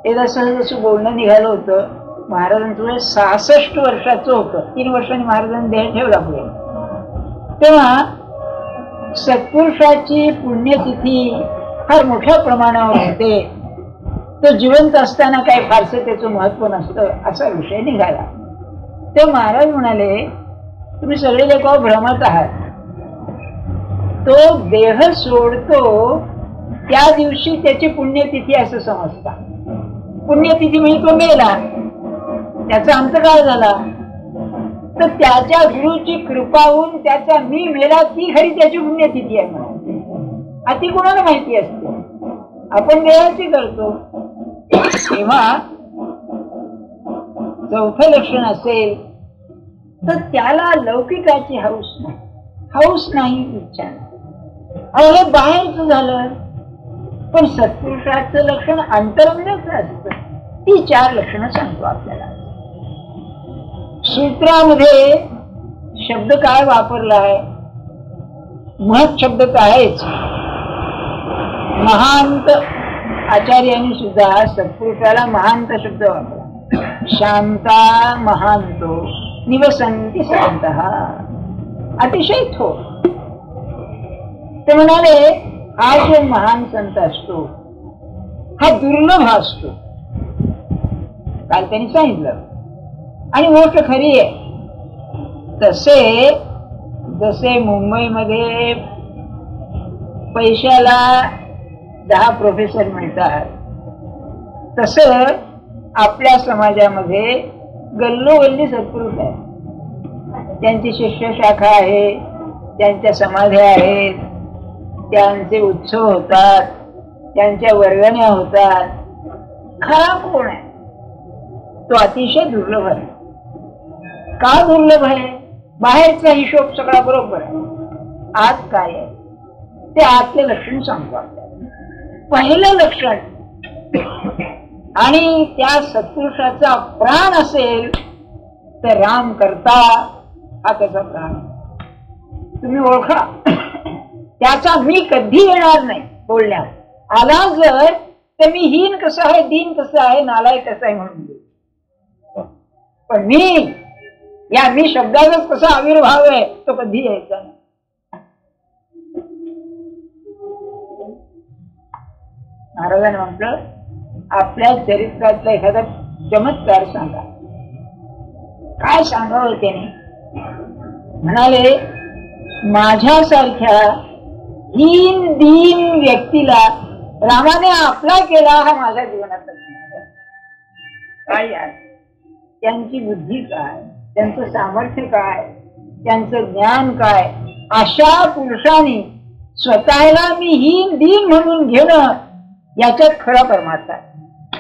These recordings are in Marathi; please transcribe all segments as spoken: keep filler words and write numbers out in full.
एकदा सहज असं बोलणं निघालं होतं. महाराजांचं वय सहासष्ट वर्षाचं होतं. तीन वर्षांनी महाराजांनी देह ठेवला पुढे. तेव्हा सत्पुरुषाची पुण्यतिथी फार मोठ्या प्रमाणावर होते. तो जिवंत असताना काही फारसं त्याचं महत्व नसतं असा विषय निघाला. ते महाराज म्हणाले, तुम्ही सगळे लोक भ्रमत आहात. तो देह सोडतो त्या दिवशी त्याची पुण्यतिथी असं समजता. पुण्यतिथी म्हणजे तो मेला, त्याचा अंतकाळ झाला, तर त्याच्या गुरुची कृपा होऊन त्याचा मी मेला ती खरी त्याची पुण्यतिथी आहे म्हणून. अति कोणाला माहिती असते, आपण देवाची करतो. तेव्हा चौथं लक्षण असेल तर त्याला लौकिकाची हौस नाही, हौस नाही, इच्छा नाही. अहो हे बाहेरच झालं, पण सत्पुरुषाचं लक्षण अंतरंगाचं असतं. ती चार लक्षणं सांगतो आपल्याला. सूत्रामध्ये शब्द काय वापरला आहे, महत् शब्द तर आहेच. महांत आचार्यांनी सुद्धा सत्पुरुषाला महांत शब्द वापरला. शांता महांतो निवसंती शांतः, अतिशय थोर. ते म्हणाले हा जो महान संत असतो हा दुर्लभ असतो. काल त्यांनी सांगितलं आणि गोष्ट खरी आहे. तसे जसे मुंबईमध्ये पैशाला दहा प्रोफेसर मिळतात, तसं आपल्या समाजामध्ये गल्लोगल्ली सत्पुरुष आहे. त्यांची शिष्य शाखा आहे, त्यांच्या समाध्या आहेत, त्यांचे उत्सव होतात, त्यांच्या वर्गण्या होतात. खरा कोण आहे तो अतिशय दुर्लभ आहे. का दुर्लभ आहे? बाहेरचा हिशोब सगळा बरोबर आहे, आत काय आहे ते आतले लक्षण सांगतो आपल्याला. पहिलं लक्षण आणि त्या सत्पुरुषाचा प्राण असेल तर राम करता हा त्याचा प्राण. तुम्ही ओळखा, त्याचा मी कधी येणार नाही बोलण्यात. आला जर तर मी हीन कसं आहे, दीन कसं आहे, नालायक कसं आहे म्हणून. पण मी या मी शब्दाचाच कसा आविर्भाव आहे तो कधी यायचा नाही. महाराजांनी म्हटलं आपल्या चरित्रातला एखादा चमत्कार सांगा. काय सांगावं त्याने? म्हणाले माझ्यासारख्या हीन दीन व्यक्तीला रामाने आपला केला हा माझ्या जीवनाचा काय आहे. त्यांची बुद्धी काय, त्यांचं सामर्थ्य काय, त्यांचं ज्ञान काय, अशा पुरुषांनी स्वतःला मी हीन दीन म्हणून घेणं याच्यात खरा परमार्थ आहे.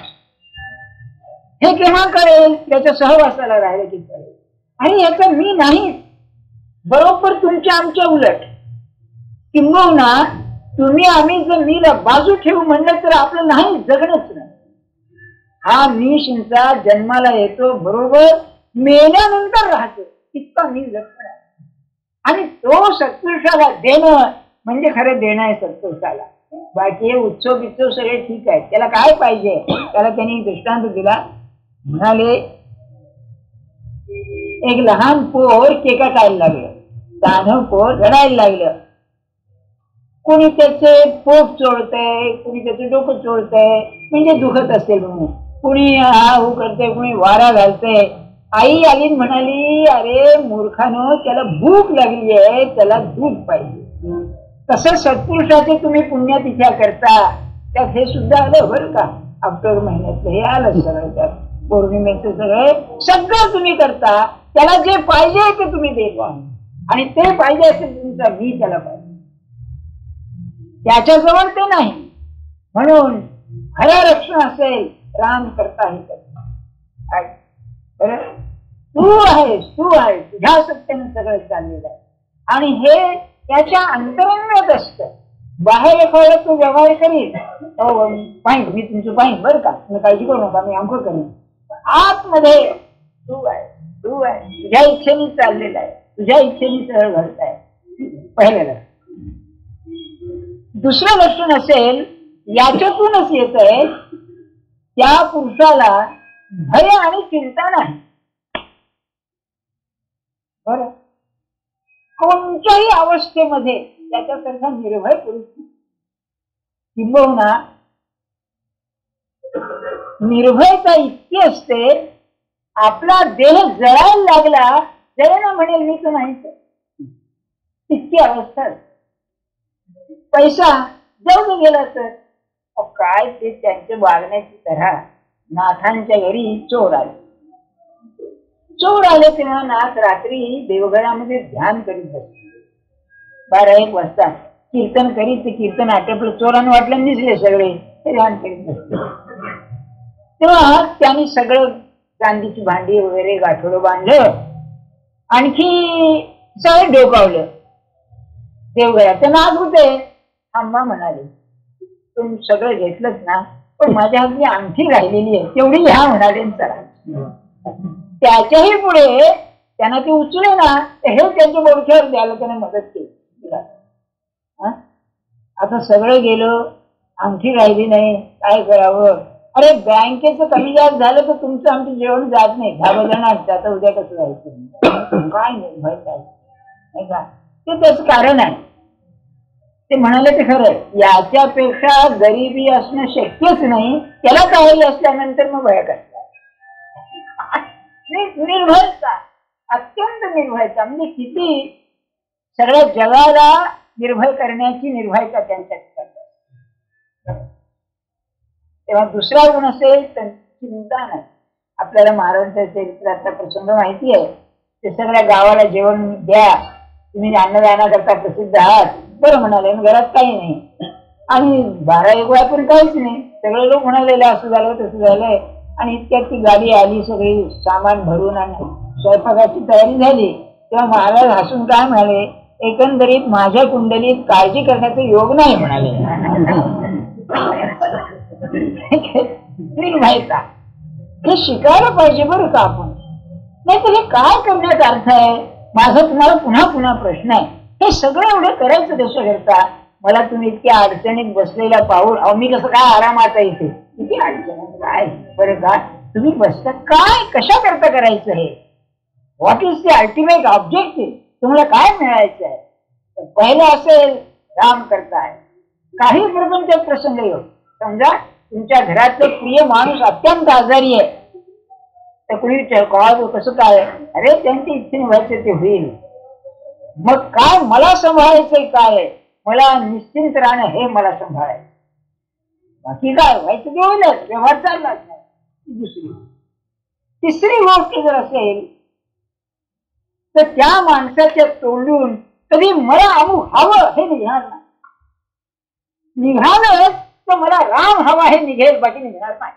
हे केव्हा कळेल? त्याच्या सहवासाला राहिले की कळेल. आणि याचा मी नाही, बरोबर तुमच्या आमच्या उलट. किंबहुना तुम्ही आम्ही जर मीला बाजू ठेवू म्हणलं तर आपलं नाही, जगणच नाही. हा मी शिंचा जन्माला येतो, बरोबर मेल्यानंतर राहतो, इतका मी लक्षण आहे. आणि तो सत्पुरुषाला देणं म्हणजे खरं देणं आहे सत्पुरुषाला. बाकी हे उत्सव बित्सव सगळे ठीक आहे, त्याला काय पाहिजे त्याला त्यांनी दृष्टांत दिला. म्हणाले एक लहान पोर केका खायला लागलं, लहान पोर रडायला लागलं. कोणी त्याचे पोट चोळतंय, कोणी त्याचं डोकं चोळतंय, म्हणजे दुखत असेल म्हणून. कुणी हा हू करते, कुणी वारा घालते. आई आली म्हणाली अरे मूर्खानो त्याला भूक लागली आहे, त्याला दूध पाहिजे. तसं सत्पुरुषाचे तुम्ही पुण्यतिथ्या करता, त्यात हे सुद्धा आलं बरं का. ऑक्टोबर महिन्यातलं हे आलं सगळं, त्यात पौर्णिमेचं सगळे सगळं तुम्ही करता. त्याला जे पाहिजे ते तुम्ही देता आणि ते पाहिजे असेल तुमचा मी त्याला पाहिजे, त्याच्याजवळ ते नाही. म्हणून खरं रक्षण असेल राम करता हे करता. तू आहेस, तू आहेस, तुझ्या सत्तेने सगळं चाललेलं आहे. आणि हे त्याच्या अंतरंगात असतं. बाहेर एखादं तू व्यवहार करील पाहिजे, मी तुमचं पाहिजे बरं का, तुम्ही काळजी करू नका, मी आमचं करेन. आतमध्ये तू आहे, तू आहे, तुझ्या इच्छेने चाललेला आहे, तुझ्या इच्छेने सगळं घडताय. पहिलं लक्षण. दुसरं लक्षण असेल याच्यातूनच येत आहे त्या पुरुषाला भय आणि चिंता नाही. बरं, कोणत्याही अवस्थेमध्ये त्याच्यासारखा निर्भय पुरुष किंबहुना निर्भयता इतकी असते, आपला देह जळायला लागला जरा म्हणेल मी तर नाही, इतकी अवस्था. पैसा जाऊन गेला तर काय ते त्यांच्या वागण्याची तऱ्हा. नाथांच्या घरी चोर आले. चोर आले तेव्हा नाथ रात्री देवघरामध्ये ध्यान करीत बसले. बारा एक वाजता कीर्तन करीत, ते कीर्तन आटपलं, चोरांना वाटलं निजले सगळे, ते ध्यान करीत बसले. तेव्हा त्यांनी सगळं चांदीची भांडी वगैरे गाठोडं बांधलं, आणखी सगळं डोकावलं देवघरात. ते नाथ होते. आम्हा म्हणाले, तुम्ही सगळं घेतलंच ना, पण माझ्या हातली अंगठी राहिलेली आहे, तेवढी घ्या म्हणाले. चला, त्याच्याही पुढे त्यांना ते उचले ना, हे त्यांच्या बोडक्यावर द्यायला त्याने मदत केली. आता सगळं गेलं, अंगठी राहिली नाही, काय करावं? अरे बँकेचं कमी जास्त झालं तर तुमचं आमचं जेवण जात नाही, दहा जणांचं, आता उद्या कसं जायचं? काय निर्भय नाही का? ते त्याच कारण आहे. ते म्हणाले ते खरं, याच्यापेक्षा गरिबी असणं शक्यच नाही. त्याला काही असल्यानंतर मग भय करतात. निर्भयता, अत्यंत निर्भयता, म्हणजे किती सगळ्या जगाला निर्भय करण्याची निर्भयता त्यांच्यात. तेव्हा दुसरा गुण असेल तर चिंता नाही. आपल्याला महाराजांच्या चरित्राचा प्रसंग माहिती आहे. ते सगळ्या गावाला जेवण द्या, तुम्ही अन्नदानाकरता प्रसिद्ध आहात. बरं म्हणाले, घरात काही नाही. आणि बारा एक वेळापर्यंत काहीच नाही. सगळे लोक म्हणालेले असं झालं तसं झालंय. आणि इतक्यात ती गाडी आली, सगळी सामान भरून आणि स्वयंपाकाची तयारी झाली. तेव्हा महाराज हसून काय म्हणाले, एकंदरीत माझ्या कुंडलीत काळजी करण्याचा योग नाही म्हणाले. निर्भयता हे शिकायला पाहिजे बरं का आपण. नाही तर हे काय करण्याचा अर्थ आहे? माझा तुम्हाला पुन्हा पुन्हा प्रश्न आहे, हे सगळं एवढं करायचं कसं करता? मला तुम्ही इतक्या अडचणीत बसलेला पाहून, अहो मी कसं काय आरामात येते, किती अडचण काय बरं का तुम्ही बसता काय, कशा करता करायचं? हे what is the ultimate objective? तुम्हाला काय मिळायचं आहे? पहिलं असेल राम करताय, काही प्रपंचात प्रसंग येऊ, समजा तुमच्या घरातलं प्रिय माणूस अत्यंत आजारी आहे, तर कुणी कसं काय? अरे त्यांची इच्छेने व्हायचं ते होईल. मग काय मला सांभाळायचंय, काय मला निश्चिंत राहणं हे मला सांभाळायचं, बाकी काय व्हायचं ते होईलच, व्यवहार चाललाच नाही. दुसरी तिसरी गोष्ट जर असेल तर त्या माणसाच्या तोंडून कधी मला अमुक हवं हे निघणार नाही. निघालं तर मला राम हवा हे निघेल, बाकी निघणार नाही.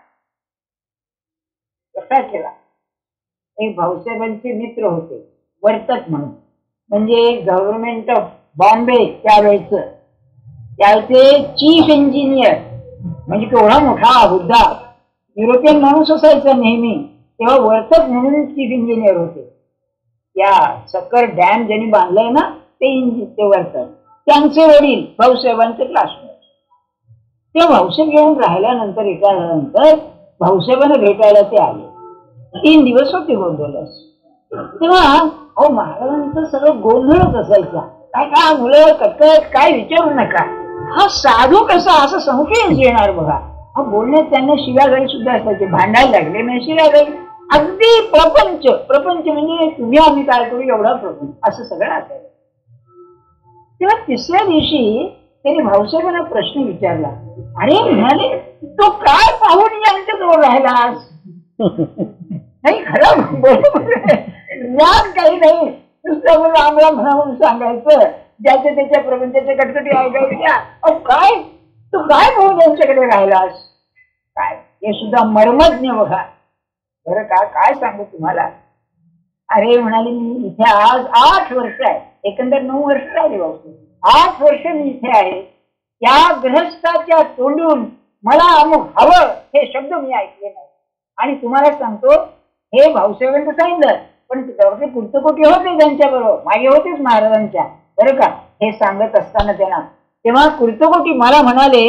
कसा केला? एक भाऊसाहेबांचे मित्र होते वर्तक म्हणून, म्हणजे गव्हर्नमेंट ऑफ बॉम्बे त्यावेळेच, त्यावेळेचे चीफ इंजिनियर, म्हणजे केवढा मोठा हुद्दा, युरोपियन माणूस असायचा नेहमी, तेव्हा वर्तक म्हणून चीफ इंजिनियर होते. त्या सक्कर डॅम ज्यांनी बांधलाय ना ते इंजिन ते वर्तक, त्यांचे वडील भाऊसाहेबांचे क्लासमेट. ते भाऊसाहेब घेऊन राहिल्यानंतर एका झाल्यानंतर भाऊसाहेबांना भेटायला ते आले. तीन दिवस होते गोंधळच. तेव्हा अहो महाराजांचं सगळं गोंधळच असायचा. काय काय मुलं कटकट काय विचारू नका. हा साधू कसा असं संशय येणार बघा. हा बोलण्यात त्यांना शिव्यागाळी सुद्धा असायचे, भांडायला लागले नाही शिव्यागाळी, अगदी प्रपंच प्रपंच म्हणजे तुम्ही आम्ही काय करू एवढा प्रपंच असं सगळं असायचं. तेव्हा तिसऱ्या दिवशी त्यांनी भाऊसाहेबांना प्रश्न विचारला. अरे म्हणाले, तो काय पाहून यांच्या जवळ राहिलास? नाही खरं ज्ञान काही नाही, नुसतं मला आम्हाला म्हणा म्हणून सांगायचं, ज्याच्या त्याच्या प्रपंचाच्या कटकटी ऐकायच्या. अहो काय तू काय पाहून यांच्याकडे राहिलास? काय हे सुद्धा मर्मज्ञ बघा बरं का. काय सांगू तुम्हाला? अरे म्हणाले, मी इथे आज आठ वर्ष आहे, एकंदर नऊ वर्ष राहिले भाऊ, आठ वर्ष मी इथे आहे. त्या गृहस्थाच्या तोंडून मला अमुक हवं हे शब्द मी ऐकले नाही. आणि तुम्हाला सांगतो, हे भाऊसाहेबांचं सांगितलं, पण त्यावरती पुस्तकोटी होते त्यांच्या बरोबर, मागे होतेच महाराजांच्या बरं का. हे सांगत असताना त्यांना तेव्हा कुर्तकोटी मला म्हणाले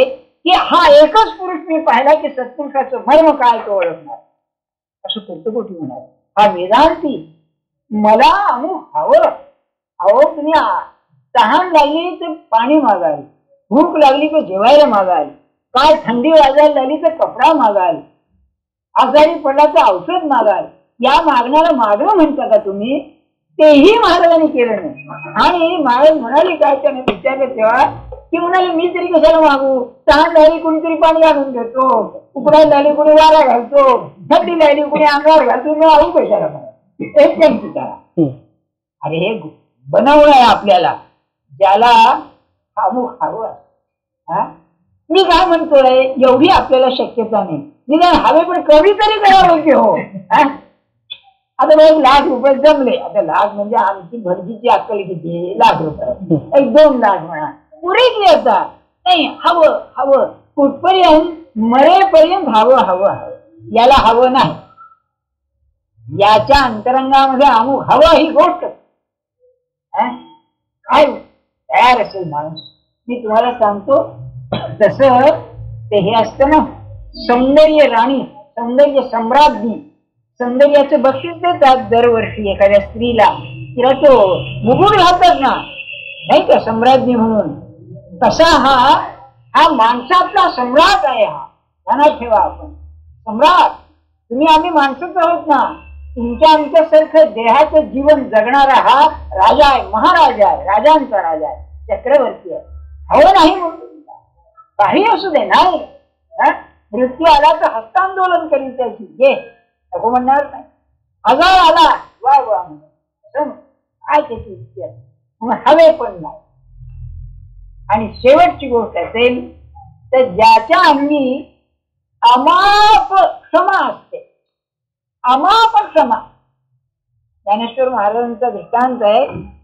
की हा एकच पुरुष मी पाहिला की सत्पुरुषाचं मर्म काय तो ओळखणार, असं कोटी होणार. हा वेदांती मला अमुक हवं. अहो तुम्ही तहान लागली तर पाणी मागाल, भूक लागली तर जेवायला मागाल, काय थंडी वाजायला लागली तर कपडा मागाल, आजारी पडला तर औषध मागाल. या मागण्याला मागणं म्हणता का तुम्ही? तेही महाराजांनी केलं नाही. आणि महाराज म्हणाले काय, त्याने विचारलं तेव्हा की म्हणाले मी तरी कशाला मागू, तहान लागली कोणीतरी पाणी आणून देतो, उकडायला लागली कोणी वारा घालतो, थंडी लागली कोणी अंगावर घालतो, मी आऊ कशाला म्हणा. एक त्यांची करा. अरे हे बनवणं आहे आपल्याला, ज्याला अमुक हवं. मी काय म्हणतोय, एवढी आपल्याला शक्यता नाही, निदान हवे पण कमी तरी करावं की हो. आता एक लाख रुपये जमले, आता लाख म्हणजे आमची भटजीची अक्कल किती, लाख रुपये, एक दोन लाख म्हणा पुरेली. आता नाही हवं हवं कुठपर्यंत, मरेपर्यंत हवं हवं हवं, याला हवं नाही. याच्या अंतरंगामध्ये अमुक हवं ही गोष्ट काय तयार असेल माणूस. मी तुम्हाला सांगतो तस ते हे असतं ना, सौंदर्य राणी, सौंदर्य सम्राज्ञी, सौंदर्याचं बक्षीस देतात दरवर्षी एखाद्या स्त्रीला, तिला तो मुकुट घालतात ना, नाही का, सम्राज्ञी म्हणून. तसा हा हा माणसातला सम्राट आहे. हा ध्यानात ठेवा आपण, सम्राट. तुम्ही आम्ही माणसंच आहोत ना, तुमच्या आमच्यासारखं देहाचं जीवन जगणारा हा राजा आहे, महाराजा आहे, राजांचा राजा आहे, चक्रवर्ती आहे. हवं नाही म्हणून काही असू दे नाही, मृत्यू आला तर हस्तांदोलन करील त्याची, घे नको म्हणणार नाही. आजार आला वा वा काय त्याची इच्छा आहे, हवे पण नाही. आणि शेवटची गोष्ट असेल तर ज्याच्या अंगी अमाप क्षमा असते, अमाप क्षमा. ज्ञानेश्वर महाराजांचा दृष्टांत आहे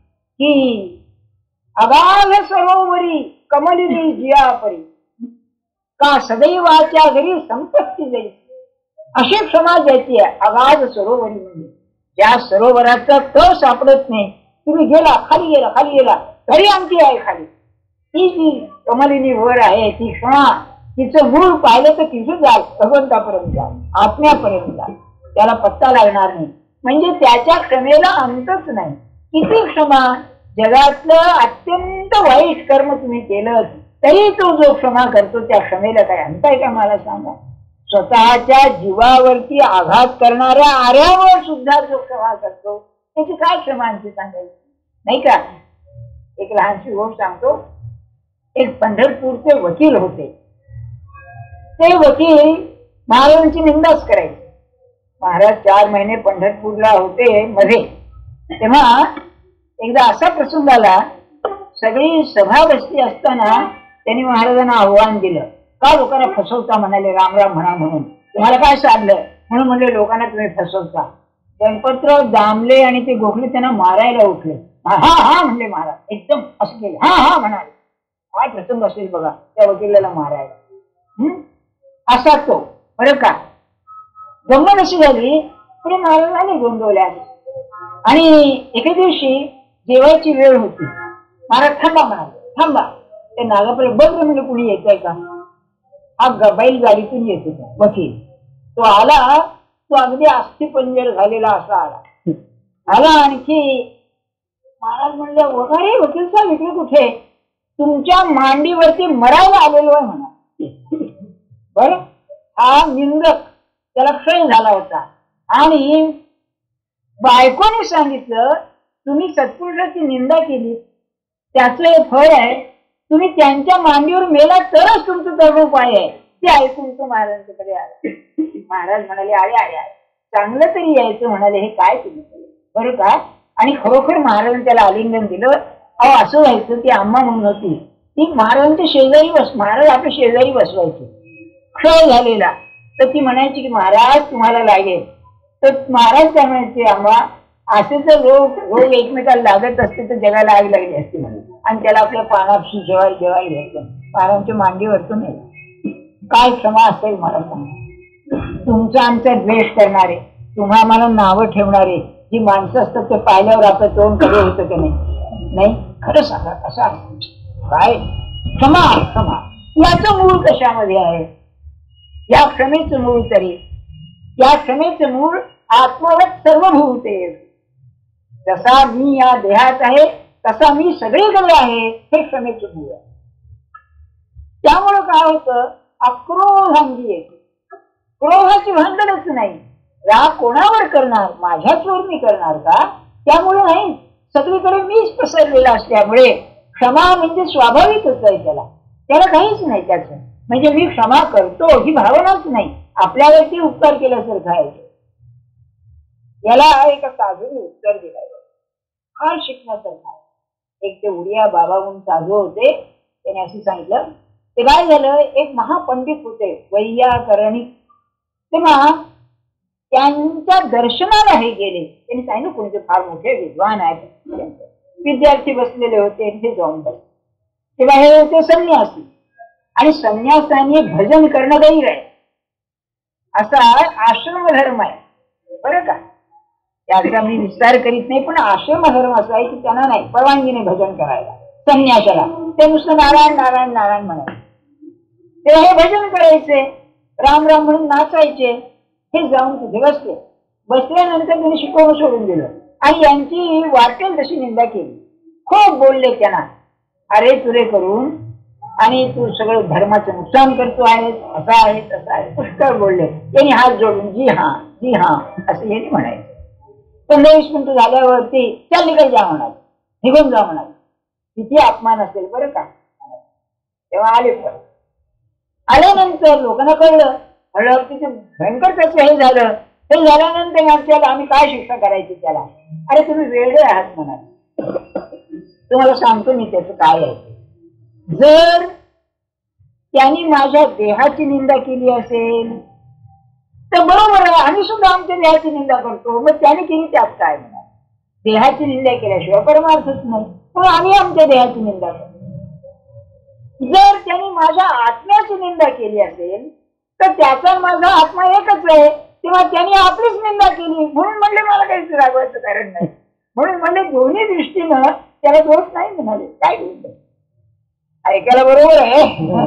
की अगाध सरोवरी कमलिनी जिया परी, का सदैवाच्या घरी संपत्ती जाईल. अशी क्षमा ज्याची आहे, अगाध सरोवरी म्हणजे ज्या सरोवराचा तळ सापडत नाही, तुम्ही गेला खाली गेला खाली गेला तरी आमची आहे खाली, ती जी कमलिनी वर आहे ती क्षमा. तिचं मूळ पाहिलं तर तिचं जाल भगवंतापर्यंत जाल, आत्म्यापर्यंत जाल, त्याला पत्ता लागणार नाही. म्हणजे त्याच्या क्षमेला अंतच नाही. किती क्षमा, जगातलं अत्यंत वाईट कर्म तुम्ही केलं तरी तो जो क्षमा करतो त्या क्षमेला काय अंत आहे का मला सांगा. स्वतःच्या जीवावरती आघात करणाऱ्या आर्यावर सुद्धा जो क्षमा करतो त्याची काय क्षमा आणखी सांगायची नाही का. एक लहानशी गोष्ट सांगतो. एक पंढरपूरचे वकील होते. ते वकील महाराजांची निंदाच करायचे. महाराज चार महिने पंढरपूरला होते मध्ये, तेव्हा एकदा असा प्रसंग आला, सगळी सभा बसली असताना त्यांनी महाराजांना आव्हान दिलं, का लोकांना फसवता म्हणाले, राम राम म्हणा म्हणून, तुम्हाला काय साधलं म्हणून म्हणले, लोकांना तुम्ही फसवता. गणपतराव दामले आणि ते गोखले त्यांना मारायला उठले. हा हा म्हणले महाराज, एकदम असं केलं, हा हा म्हणाले. काय प्रसंग असेल बघा त्या वकिलाला मारायला. हम्म असा तो बरं का. गंमत अशी झाली, पुढे महाराजांनी गोंदवल्या आणि एके दिवशी जेवायची वेळ होती. महाराज थांबा म्हणाले, थांबा. ते नागापुर बघ म्हणजे कुणी येतंय का. हा बैलगाडीतून येत होता वकील. तो आला, तो अगदी अस्थिपंजर झालेला असा आला आला आणखी महाराज म्हणले, वगैरे वकील साहेब इकडे कुठे, तुमच्या मांडीवरती मरायला आलेलो आहे म्हणा. बर हा निंदक, त्याला क्षय झाला होता आणि बायकोने सांगितलं, तुम्ही सत्पुरुषाची निंदा केली, त्याचं हे फळ आहे, तुम्ही त्यांच्या मांडीवर मेला तरच तुमचं धर्मोपाय आहे. ते ऐकून तो महाराजांकडे आला. महाराज म्हणाले, अरे अरे अरे चांगलं तरी यायचं म्हणाले, हे काय तुम्ही बरं का. आणि खरोखर महाराजांनी त्याला आलिंगन दिलं. अहो असं व्हायचं, ती आम्हा म्हणून होती, ती महाराजांच्या शेजारी बस, महाराज आपल्या शेजारी बसवायचे. क्षय झालेला तर ती म्हणायची की महाराज तुम्हाला लागेल, तर महाराज काय म्हणायचे, आम्हा असे जर रोग रोग एकमेकाला लागत असते तर जगाला आग लागली असते म्हणून, आणि त्याला आपल्या पानाशी जेवायला जेवायला घ्यायचं. महाराजांच्या मांडीवरतून काय क्षमा असेल मला सांगा. तुमचा आमचा द्वेष करणारे, तुम्हा आम्हाला नावं ठेवणारे जी माणसं असतात ते पाहिल्यावर आपलं तोंड कधी होतं की नाही. नाही खरं सांगा कसं काय क्षमा क्षमा. याचं मूळ कशामध्ये आहे? या क्षमेचं मूळ तरी या क्षमेचं मूळ आत्मवत सर्वभूते, जसा मी या देहात आहे तसा मी सगळीकडे आहे, हे क्षमेचं मूळ आहे. त्यामुळं काय होतं, अक्रोधांगी येते. क्रोधाची भांडणच नाही. राग कोणावर करणार? माझ्याचवर मी करणार का? त्यामुळे नाही, सगळीकडे मीच पसरलेला असल्यामुळे क्षमा म्हणजे स्वाभाविकच आहे. त्याला त्याला काहीच नाही त्याचं, म्हणजे मी क्षमा करतो ही भावनाच नाही, आपल्यावरती उपकार केल्यासारखं आहे. याला एका साधूने उत्तर दिलं, फार शिकण्यासारखं आहे. एक ते उडिया बाबा म्हणून साधू होते, त्याने असं सांगितलं, ते काय झालं, एक महापंडित होते वैयाकरणिक. तेव्हा त्यांच्या दर्शनाला हे गेले. त्यांनी सांगितलं कोणते फार मोठे विद्वान आहेत, विद्यार्थी बसलेले होते, ते जाऊन बसले. तेव्हा हे होते संन्यासी, आणि संन्यासाने भजन करणं गैर आहे, असा आश्रम धर्म आहे बरं का. त्याचा मी विस्तार करीत नाही, पण आश्रम धर्म असा आहे की त्यांना नाही परवानगीने भजन करायला संन्यासाला. ते नुसतं नारायण नारायण नारायण म्हणायचे. तेव्हा हे भजन करायचे, राम राम म्हणून नाचायचे. हे जाऊन तिथे बसले. बसल्यानंतर त्यांनी शिकवणं सोडून दिलं आणि यांची वाटेल तशी निंदा केली. खूप बोलले त्यांना, अरे तुरे करून, आणि तू सगळं धर्माचं नुकसान करतो आहे, असं आहे तसं आहे, पुष्कळ बोलले. त्यांनी हात जोडून जी हा जी हा असं यांनी म्हणायचं. पंधरा वीस मिनिटं झाल्यावरती त्या निघून जा म्हणाल, निघून जा म्हणाल, किती अपमान असेल बरं का. तेव्हा आले. पण आल्यानंतर लोकांना कळलं, हळूहळू तिथे भयंकर त्याचं हे झालं. हे झाल्यानंतर आमच्याला आम्ही काय शिक्षा करायची त्याला? अरे तुम्ही वेगळे आहात म्हणाल. तुम्हाला सांगतो मी त्याचं काय आहे. जर त्यांनी माझ्या देहाची निंदा केली असेल तर बरोबर आहे, आम्ही सुद्धा आमच्या देहाची निंदा करतो, मग त्याने केली त्यात काय म्हणाल. देहाची निंदा केल्याशिवाय परमार्थच नाही, पण आम्ही आमच्या देहाची निंदा करतो. जर त्यांनी माझ्या आत्म्याची निंदा केली असेल तर त्याचा माझा आत्मा एकच आहे, तेव्हा त्यांनी आपलीच निंदा केली म्हणून म्हणले मला काहीच रागवायचं कारण नाही. म्हणून म्हणले दोन्ही दृष्टीनं त्याला दोष नाही म्हणाले. काय बोलतो, ऐकायला बरोबर आहे.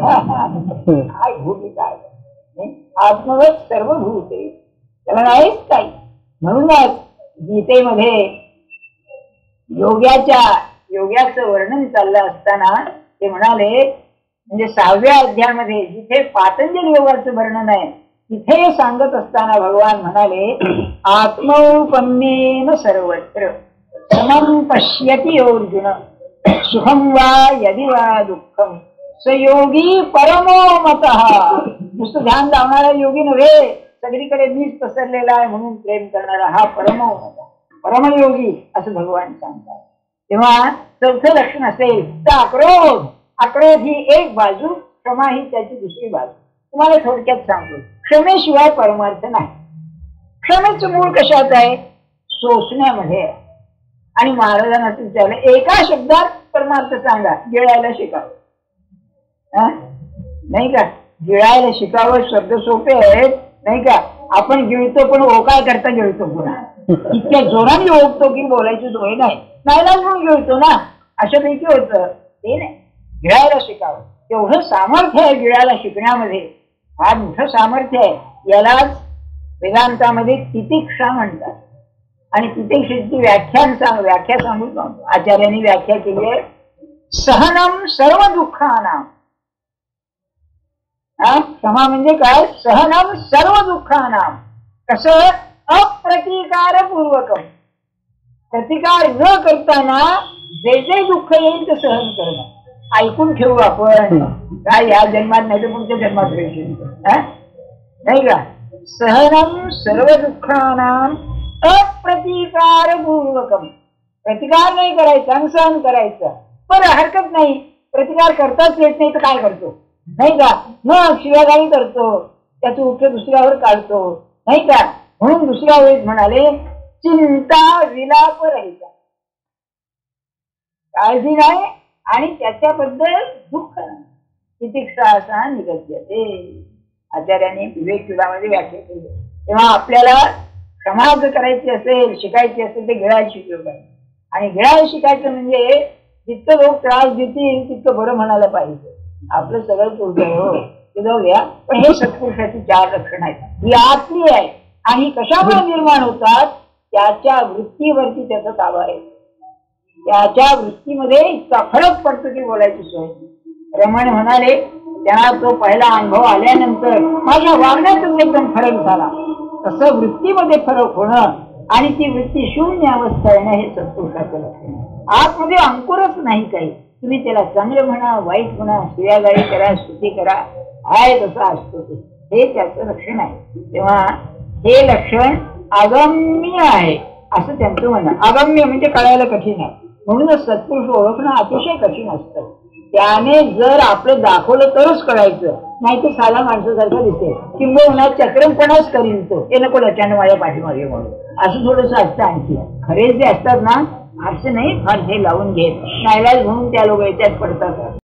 काय भूमिका आहे, आत्मवत सर्व भूते, त्याला नाहीच काही. म्हणूनच गीतेमध्ये योग्याच्या योग्याचं वर्णन चाललं असताना ते म्हणाले, म्हणजे सहाव्या अध्यायामध्ये जिथे पातंजल योगाचं वर्णन आहे तिथे सांगत असताना भगवान म्हणाले, आत्मौपम्येन सर्वत्र समं पश्यति अर्जुन सुखम वा यदि वा दुःखम स योगी परमो मतः. नुसतं ध्यान लावणारा योगी नव्हे, सगळीकडे मीच पसरलेला आहे म्हणून प्रेम करणारा हा परमो मत, परमयोगी असं भगवान सांगतात. तेव्हा चौथं लक्षण असेल तर अक्रोध. अक्रोध ही एक बाजू, क्षमा ही त्याची दुसरी बाजू. तुम्हाला थोडक्यात सांगतो, क्षमेशिवाय परमार्थ नाही. क्षमेचं मूळ कशात आहे? सोसण्यामध्ये. आणि महाराजांना विचारलं, एका शब्दात परमार्थ सांगा. गिळायला शिकावं, नाही का? गिळायला शिकावं शब्द सोपे आहेत नाही का? आपण गिळतो पण ओकाय करता गिळतो, पुन्हा इतक्या जोराने ओकतो की बोलायची सोय नाही, नाहीलाच म्हणून गिळतो ना, अशापैकी होतं ते नाही. गिळायला शिकावं, तेवढं सामर्थ्य आहे गिळायला शिकण्यामध्ये, फार मोठं सामर्थ्य आहे. यालाच वेदांतामध्ये तितिक्षा म्हणतात. आणि तितिक्षेची व्याख्यान सांग व्याख्या सांगू सांगतो आचार्यांनी व्याख्या केली आहे, सहनम सर्व दुःखानां. क्षमा म्हणजे काय? सहनम सर्व दुःखानां. कसं? अप्रतिकारपूर्वकम, प्रतिकार न करताना जे जे दुःख येईल ते सहन करणं. ऐकून ठेवू आपण, काय या जन्मात नाही तर पुढच्या जन्मात नाही का? सहनम सर्व दुःखानां अप्रतिकारपूर्वकम. प्रतिकार नाही करायचा, सहन करायचं. बरं, हरकत नाही, प्रतिकार करताच येत नाही तर काय करतो नाही का? मग शिवागाई करतो, त्याचं उत्तर दुसऱ्यावर काढतो नाही का? म्हणून दुसऱ्या वेळेस म्हणाले, चिंता विलाप रहित, काळजी नाही आणि त्याच्याबद्दल दुःख नाही. तितिक्षा असा निगद्यते. आचार्यांनी विवेक सुधामध्ये व्याख्या केली. तेव्हा आपल्याला क्षमा जर करायची असेल, शिकायची असेल, ते गिळायला शिकलं पाहिजे. आणि गिळायला शिकायचं म्हणजे जितकं लोक त्रास देतील तितकं बरं म्हणायला पाहिजे. आपलं सगळं दुर्दैव हो ते जाऊ द्या, पण हे सत्पुरुषाची चार लक्षण आहेत, ही आतली आहे. आणि कशामुळे निर्माण होतात? त्याच्या वृत्तीवरती त्याचा ताबा आहे. त्याच्या वृत्तीमध्ये इतका फरक पडतो की बोलायची सोय. रमण म्हणाले त्यांना तो पहिला अनुभव आल्यानंतर माझ्या वागण्यातच एकदम फरक झाला. तसं वृत्तीमध्ये फरक होणं आणि ती वृत्ती शून्य अवस्था येणं हे सत्पुरुषाचं लक्षण आहे. आतमध्ये अंकुरच नाही काही. तुम्ही त्याला चांगलं म्हणा, वाईट म्हणा, शिव्यागाळी करा, स्तुती करा, आहे तसं असतो ते, हे त्याचं लक्षण आहे. तेव्हा हे लक्षण अगम्य आहे असं त्यांचं म्हणणं. अगम्य म्हणजे कळायला कठीण आहे, म्हणूनच सत्पुरुष ओळखणं अतिशय कठीण असतं. त्याने जर आपलं दाखवलं तरच कळायचं, नाही तर साधा माणसासारखं दिसेल किंवा चक्रमपणाच करील तो, हे नको लक्षानं माझ्या पाठीमागे म्हणून, असं थोडंसं असतं. आणखी खरेच जे असतात ना फारसे नाही फारसे लावून घेत, नाईलाज म्हणून त्या लोक याच्यात पडतात.